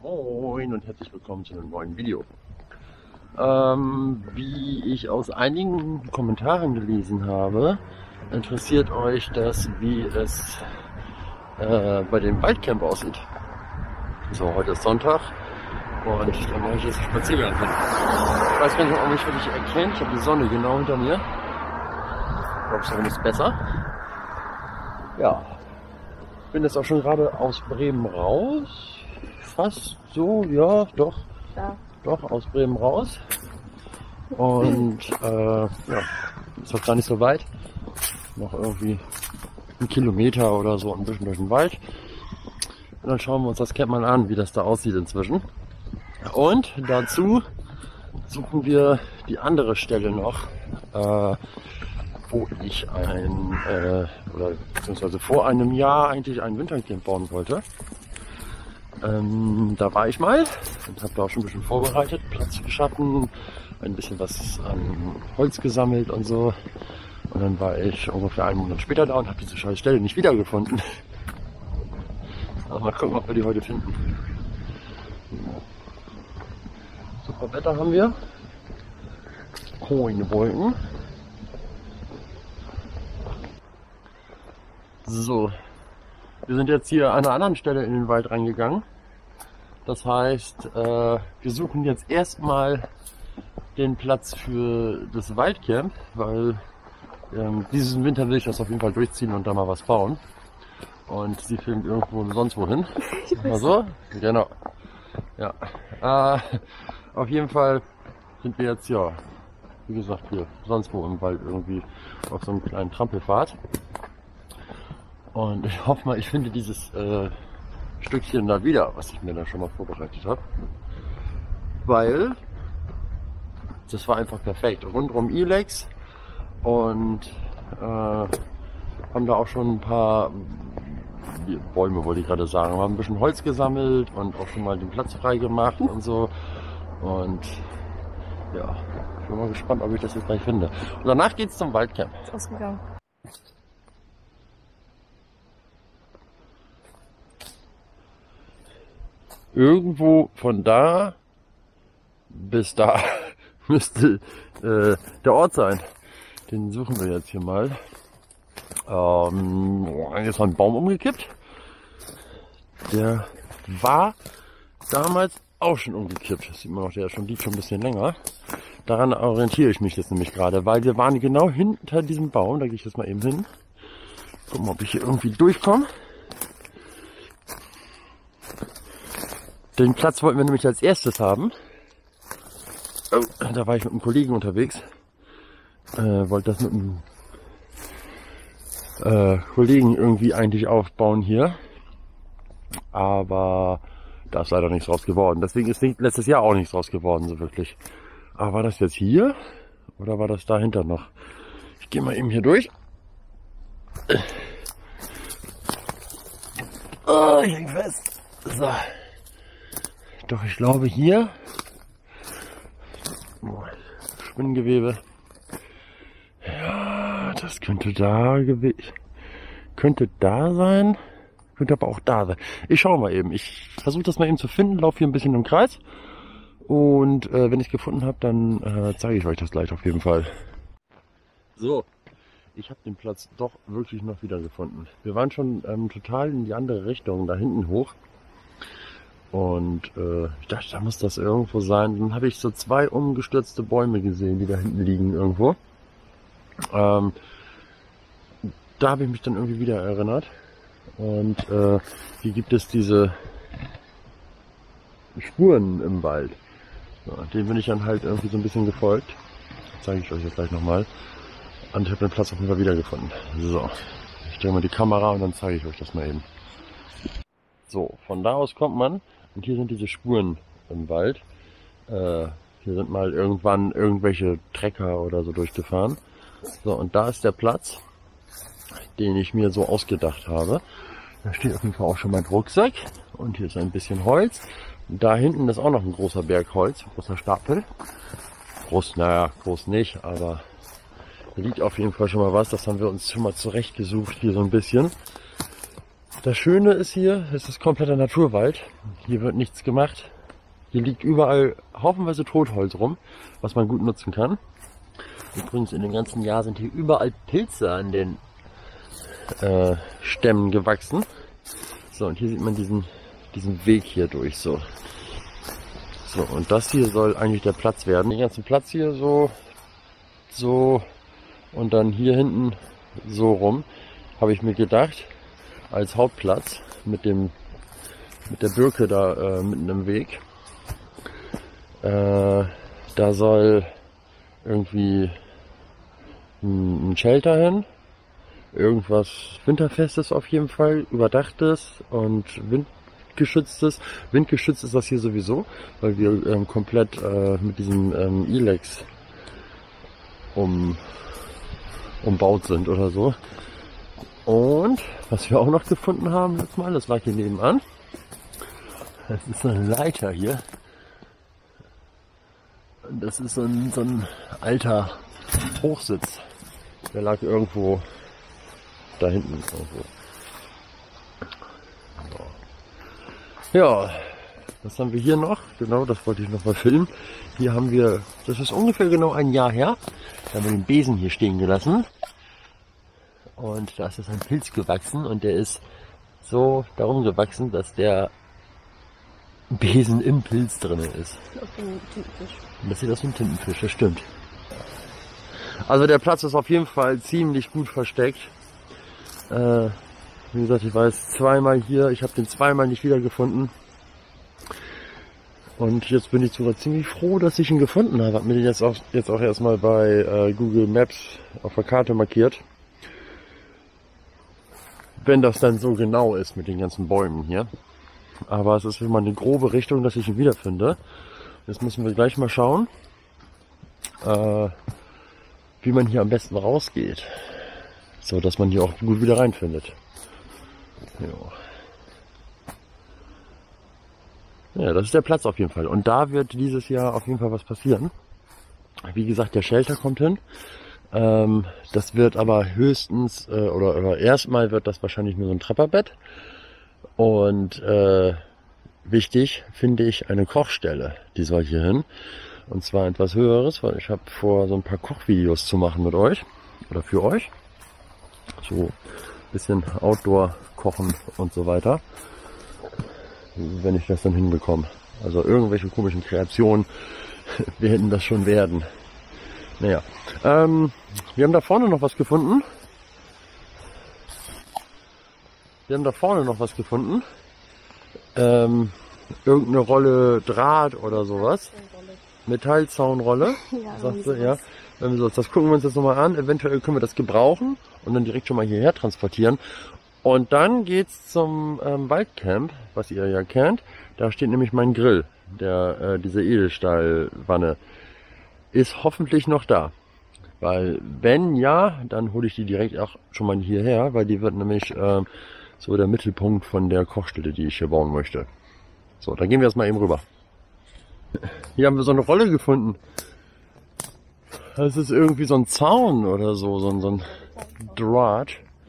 Moin und herzlich willkommen zu einem neuen Video. Wie ich aus einigen Kommentaren gelesen habe, interessiert euch das, wie es bei dem Waldcamp aussieht. So, heute ist Sonntag und dann mache ich jetzt einen Spaziergang hin. Ich weiß gar nicht, ob mich wirklich erkennt. Ich habe die Sonne genau hinter mir. Ich glaube, es ist besser. Ja, ich bin jetzt auch schon gerade aus Bremen raus. Fast so, ja, doch. Ja. Doch, aus Bremen raus. Und ja, ist auch gar nicht so weit. Noch irgendwie 1 Kilometer oder so ein bisschen durch den Wald. Und dann schauen wir uns das Camp mal an, wie das da aussieht inzwischen. Und dazu suchen wir die andere Stelle noch, wo ich oder beziehungsweise vor einem Jahr eigentlich ein Wintercamp bauen wollte. Da war ich mal und habe da auch schon ein bisschen vorbereitet, Platz geschaffen, ein bisschen was an Holz gesammelt und so. Und dann war ich ungefähr einen Monat später da und habe diese scheiß Stelle nicht wiedergefunden. Aber mal gucken, ob wir die heute finden. Super Wetter haben wir. Keine Wolken. So, wir sind jetzt hier an einer anderen Stelle in den Wald reingegangen. Das heißt, wir suchen jetzt erstmal den Platz für das Waldcamp, weil diesen Winter will ich das auf jeden Fall durchziehen und da mal was bauen. Und sie filmt irgendwo sonst wohin. Mal so? Genau. Ja. Auf jeden Fall sind wir jetzt, ja, wie gesagt, hier sonst wo im Wald irgendwie auf so einem kleinen Trampelpfad. Und ich hoffe mal, ich finde dieses Stückchen da wieder, was ich mir da schon mal vorbereitet habe. Weil das war einfach perfekt. Rundrum Ilex und haben da auch schon ein paar Bäume, wollte ich gerade sagen, haben ein bisschen Holz gesammelt und auch schon mal den Platz frei gemacht und so. Und ja, ich bin mal gespannt, ob ich das jetzt gleich finde. Und danach geht's zum Waldcamp. Ist ausgegangen. Irgendwo von da bis da müsste der Ort sein. Den suchen wir jetzt hier mal. Jetzt war ein Baum umgekippt. Der war damals auch schon umgekippt. Das sieht man noch, der liegt schon ein bisschen länger. Daran orientiere ich mich jetzt nämlich gerade, weil wir waren genau hinter diesem Baum. Da gehe ich jetzt mal eben hin. Gucken, ob ich hier irgendwie durchkomme. Den Platz wollten wir nämlich als erstes haben. Da war ich mit einem Kollegen unterwegs. Wollte das mit einem Kollegen irgendwie eigentlich aufbauen hier. Aber da ist leider nichts draus geworden. Deswegen ist letztes Jahr auch nichts draus geworden, so wirklich. Aber war das jetzt hier? Oder war das dahinter noch? Ich gehe mal eben hier durch. Oh, ich häng fest. So. Doch, ich glaube hier, Spinngewebe, ja, das könnte da sein, könnte aber auch da sein. Ich schaue mal eben, ich versuche das mal eben zu finden, laufe hier ein bisschen im Kreis und wenn ich es gefunden habe, dann zeige ich euch das gleich auf jeden Fall. So, ich habe den Platz doch wirklich noch wieder gefunden. Wir waren schon total in die andere Richtung, da hinten hoch. Und ich dachte, da muss das irgendwo sein. Dann habe ich so 2 umgestürzte Bäume gesehen, die da hinten liegen irgendwo. Da habe ich mich dann irgendwie wieder erinnert. Und hier gibt es diese Spuren im Wald. So, denen bin ich dann halt irgendwie so ein bisschen gefolgt. Das zeige ich euch jetzt gleich nochmal. Und ich habe den Platz auf jeden Fall wiedergefunden. So, ich drehe mal die Kamera und dann zeige ich euch das mal eben. So, von da aus kommt man. Und hier sind diese Spuren im Wald. Hier sind mal irgendwann irgendwelche Trecker oder so durchgefahren. So, und da ist der Platz, den ich mir so ausgedacht habe. Da steht auf jeden Fall auch schon mein Rucksack. Und hier ist ein bisschen Holz. Und da hinten ist auch noch ein großer Berg Holz, ein großer Stapel. Groß, naja, groß nicht, aber da liegt auf jeden Fall schon mal was. Das haben wir uns schon mal zurechtgesucht hier so ein bisschen. Das Schöne ist hier, es ist kompletter Naturwald. Hier wird nichts gemacht. Hier liegt überall haufenweise Totholz rum, was man gut nutzen kann. Übrigens in dem ganzen Jahr sind hier überall Pilze an den Stämmen gewachsen. So, und hier sieht man diesen Weg hier durch so. So, und das hier soll eigentlich der Platz werden. Den ganzen Platz hier so und dann hier hinten so rum, habe ich mir gedacht, als Hauptplatz mit der Birke da mitten im Weg. Da soll irgendwie ein Shelter hin. Irgendwas Winterfestes auf jeden Fall, Überdachtes und Windgeschütztes. Windgeschützt ist das hier sowieso, weil wir komplett mit diesem Ilex umbaut sind oder so. Und was wir auch noch gefunden haben letztes Mal, das lag hier nebenan. Das ist so eine Leiter hier. Das ist so ein alter Hochsitz. Der lag irgendwo da hinten irgendwo. So. Ja, was haben wir hier noch? Genau, das wollte ich noch mal filmen. Hier haben wir, das ist ungefähr genau ein Jahr her, da haben wir den Besen hier stehen gelassen. Und da ist jetzt ein Pilz gewachsen und der ist so darum gewachsen, dass der Besen im Pilz drin ist. Und das sieht aus wie ein Tintenfisch, das stimmt. Also der Platz ist auf jeden Fall ziemlich gut versteckt. Wie gesagt, ich war jetzt zweimal hier, ich habe den zweimal nicht wiedergefunden. Und jetzt bin ich sogar ziemlich froh, dass ich ihn gefunden habe. Hab mir den jetzt auch erstmal bei Google Maps auf der Karte markiert. Wenn das dann so genau ist mit den ganzen Bäumen hier. Aber es ist immer eine grobe Richtung, dass ich ihn wiederfinde. Jetzt müssen wir gleich mal schauen, wie man hier am besten rausgeht. So, dass man hier auch gut wieder reinfindet. Ja, das ist der Platz auf jeden Fall. Und da wird dieses Jahr auf jeden Fall was passieren. Wie gesagt, der Shelter kommt hin. Das wird aber höchstens, oder erstmal wird das wahrscheinlich nur so ein Trepperbett. Und wichtig finde ich eine Kochstelle, die soll hier hin. Und zwar etwas Höheres, weil ich habe vor, so ein paar Kochvideos zu machen mit euch. Oder für euch. So ein bisschen Outdoor kochen und so weiter. Wenn ich das dann hinbekomme. Also irgendwelche komischen Kreationen werden das schon werden. Naja. Wir haben da vorne noch was gefunden. Irgendeine Rolle Draht oder sowas. Metallzaunrolle. Ja, sagst du, ja. Das gucken wir uns jetzt nochmal an. Eventuell können wir das gebrauchen und dann direkt schon mal hierher transportieren. Und dann geht's zum Waldcamp, was ihr ja kennt. Da steht nämlich mein Grill. Diese Edelstahlwanne ist hoffentlich noch da. Weil wenn ja, dann hole ich die direkt auch schon mal hierher, weil die wird nämlich so der Mittelpunkt von der Kochstelle, die ich hier bauen möchte. So, dann gehen wir jetzt mal eben rüber. Hier haben wir so eine Rolle gefunden. Das ist irgendwie so ein Zaun oder so, so ein Draht.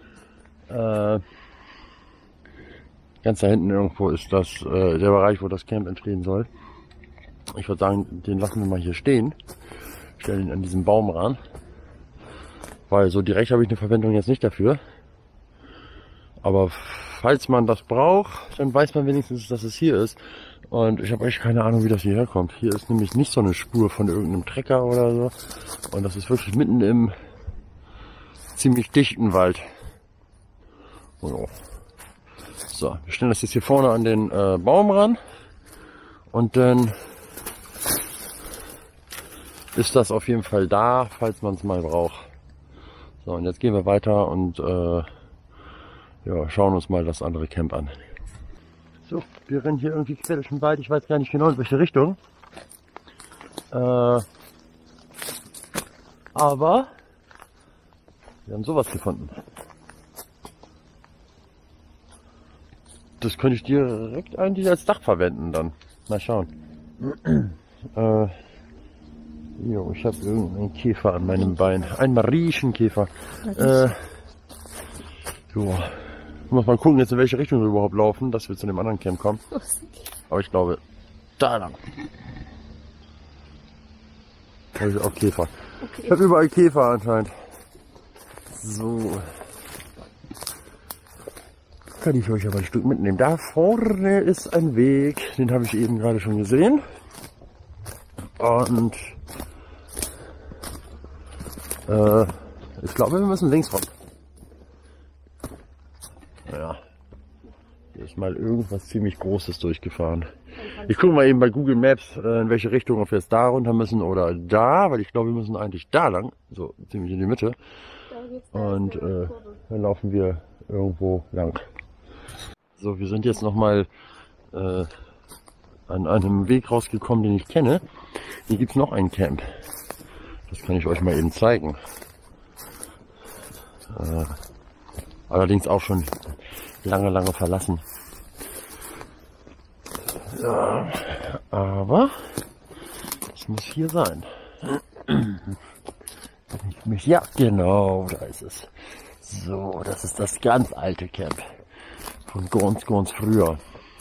Ganz da hinten irgendwo ist das der Bereich, wo das Camp entstehen soll. Ich würde sagen, den lassen wir mal hier stehen. Stellen ihn an diesen Baum ran. Weil so direkt habe ich eine Verwendung jetzt nicht dafür. Aber falls man das braucht, dann weiß man wenigstens, dass es hier ist. Und ich habe echt keine Ahnung, wie das hierher kommt. Hier ist nämlich nicht so eine Spur von irgendeinem Trecker oder so. Und das ist wirklich mitten im ziemlich dichten Wald. Oh. So, wir stellen das jetzt hier vorne an den Baum ran. Und dann ist das auf jeden Fall da, falls man es mal braucht. So, und jetzt gehen wir weiter und ja, schauen uns mal das andere Camp an. So, wir rennen hier irgendwie quer durch den Wald. Ich weiß gar nicht genau, in welche Richtung. Aber wir haben sowas gefunden. Das könnte ich direkt eigentlich als Dach verwenden dann. Mal schauen. Jo, ich habe irgendeinen Käfer an meinem Bein. Ein Mariechenkäfer. Jo. Muss mal gucken jetzt, in welche Richtung wir überhaupt laufen, dass wir zu dem anderen Camp kommen. Aber ich glaube, da lang. Da ist auch Käfer. Okay. Ich habe überall Käfer anscheinend. So. Kann ich euch aber ein Stück mitnehmen. Da vorne ist ein Weg, den habe ich eben gerade schon gesehen. Und ich glaube, wir müssen links rum. Ja, hier ist mal irgendwas ziemlich Großes durchgefahren. Ich gucke mal eben bei Google Maps, in welche Richtung, ob wir jetzt da runter müssen oder da, weil ich glaube, wir müssen eigentlich da lang, so ziemlich in die Mitte. Und dann laufen wir irgendwo lang. So, wir sind jetzt nochmal an einem Weg rausgekommen, den ich kenne. Hier gibt es noch ein Camp. Das kann ich euch mal eben zeigen. Allerdings auch schon lange verlassen. Ja, aber es muss hier sein. Ja, genau, da ist es. So, das ist das ganz alte Camp. Von ganz früher.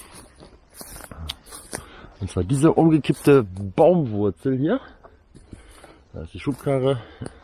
Und zwar diese umgekippte Baumwurzel hier. Da ist die Schubkarre.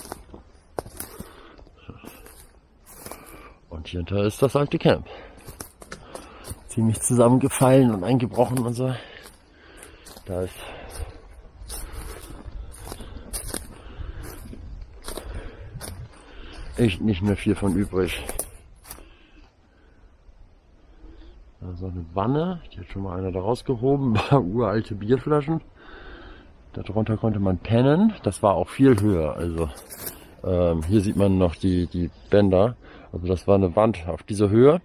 Und hier hinter ist das alte Camp. Ziemlich zusammengefallen und eingebrochen und so. Da ist echt nicht mehr viel von übrig. Da ist noch eine Wanne, die hat schon mal einer da rausgehoben, war uralte Bierflaschen. Darunter konnte man pennen, das war auch viel höher. Also hier sieht man noch die Bänder. Also das war eine Wand auf dieser Höhe.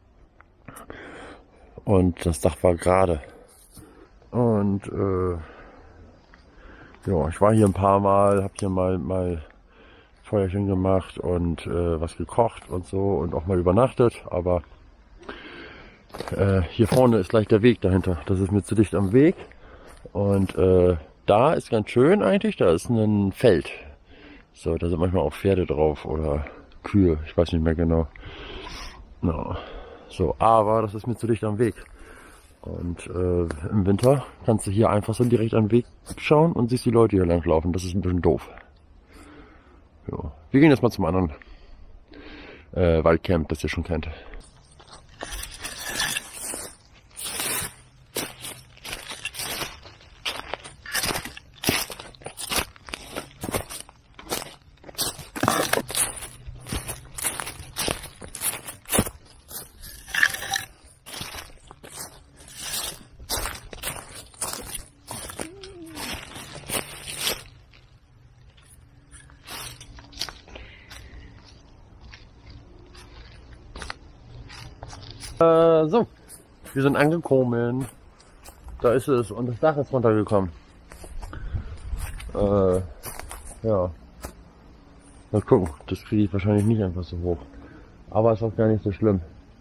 Und das Dach war gerade. Und ja, ich war hier ein paar Mal, habe hier mal Feuerchen gemacht und was gekocht und so und auch mal übernachtet. Aber hier vorne ist gleich der Weg dahinter. Das ist mir zu dicht am Weg. Und da ist ganz schön eigentlich. Da ist ein Feld. So, da sind manchmal auch Pferde drauf oder Kühe. Ich weiß nicht mehr genau. No. So, aber das ist mir zu dicht am Weg. Und im Winter kannst du hier einfach so direkt am Weg schauen und siehst die Leute hier lang laufen. Das ist ein bisschen doof. Ja. Wir gehen jetzt mal zum anderen Waldcamp, das ihr schon kennt. So, wir sind angekommen. Da ist es und das Dach ist runtergekommen. Ja. Mal gucken, das kriege ich wahrscheinlich nicht einfach so hoch. Aber ist auch gar nicht so schlimm.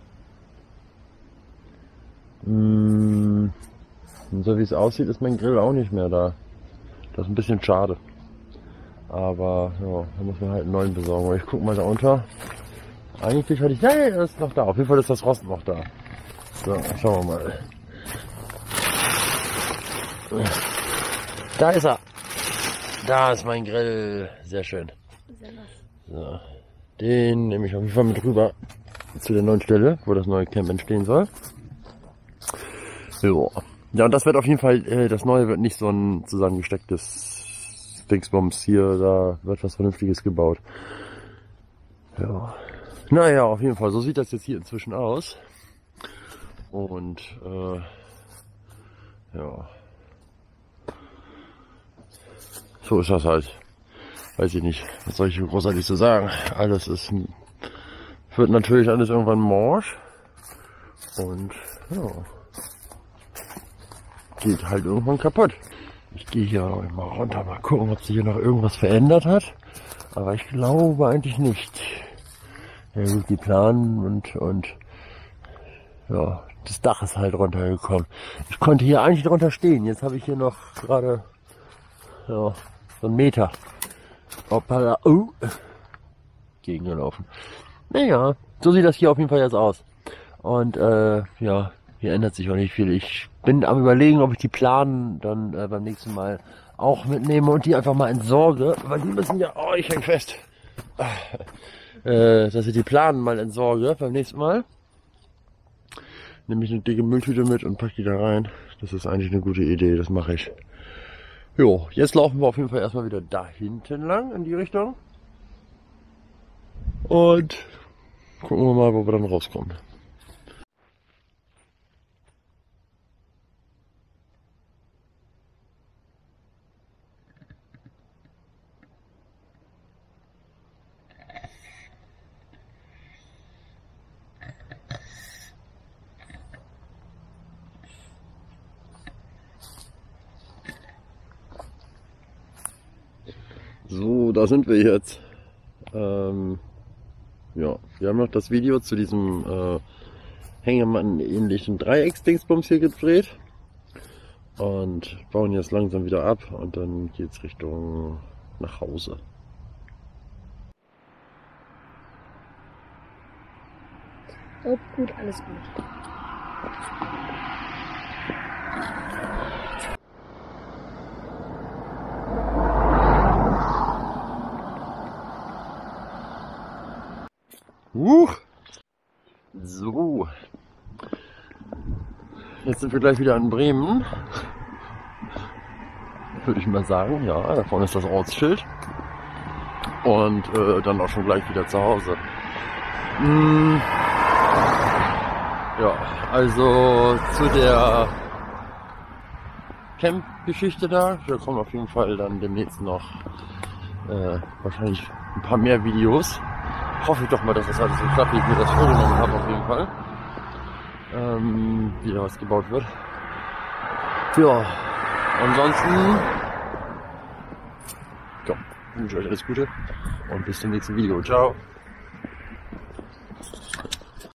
Und so wie es aussieht, ist mein Grill auch nicht mehr da. Das ist ein bisschen schade. Aber ja, da muss man halt einen neuen besorgen. Ich guck mal da unter. Eigentlich hatte ich... Ja, er ist noch da. Auf jeden Fall ist das Rost noch da. So, schauen wir mal. Da ist er. Da ist mein Grill. Sehr schön. So, den nehme ich auf jeden Fall mit rüber zu der neuen Stelle, wo das neue Camp entstehen soll. Jo. Ja, und das wird auf jeden Fall, das neue wird nicht so ein zusammengestecktes Dingsbums hier, da wird was Vernünftiges gebaut. Ja. Naja, auf jeden Fall, so sieht das jetzt hier inzwischen aus. Und ja, so ist das halt. Weiß ich nicht, was soll ich großartig so sagen. Alles ist, wird natürlich alles irgendwann morsch. Und ja, geht halt irgendwann kaputt. Ich gehe hier mal runter, mal gucken, ob sich hier noch irgendwas verändert hat. Aber ich glaube eigentlich nicht. Ja gut, die planen und ja, das Dach ist halt runtergekommen. Ich konnte hier eigentlich drunter stehen. Jetzt habe ich hier noch gerade ja, so einen Meter. Hoppala, gegengelaufen. Naja, so sieht das hier auf jeden Fall jetzt aus. Und ja, hier ändert sich auch nicht viel. Ich bin am Überlegen, ob ich die Planen dann beim nächsten Mal auch mitnehme und die einfach mal entsorge, weil die müssen ja, oh, ich häng fest, dass ich die Planen mal entsorge beim nächsten Mal. Nehme ich eine dicke Mülltüte mit und packe die da rein. Das ist eigentlich eine gute Idee, das mache ich. Jo, jetzt laufen wir auf jeden Fall erstmal wieder da hinten lang in die Richtung. Und gucken wir mal, wo wir dann rauskommen. So, da sind wir jetzt. Ja, wir haben noch das Video zu diesem Hängemann-ähnlichen Dreiecksdingsbums hier gedreht und bauen jetzt langsam wieder ab und dann geht's Richtung nach Hause. Oh, gut, alles gut. So, jetzt sind wir gleich wieder in Bremen, würde ich mal sagen. Ja, da vorne ist das Ortsschild und dann auch schon gleich wieder zu Hause. Ja, also zu der Camp-Geschichte da kommen auf jeden Fall dann demnächst noch wahrscheinlich ein paar mehr Videos. Hoffe ich doch mal, dass das alles so klappt, wie ich mir das vorgenommen habe, auf jeden Fall. Wie da was gebaut wird. Ja, ansonsten ja, wünsche ich euch alles Gute und bis zum nächsten Video. Ciao!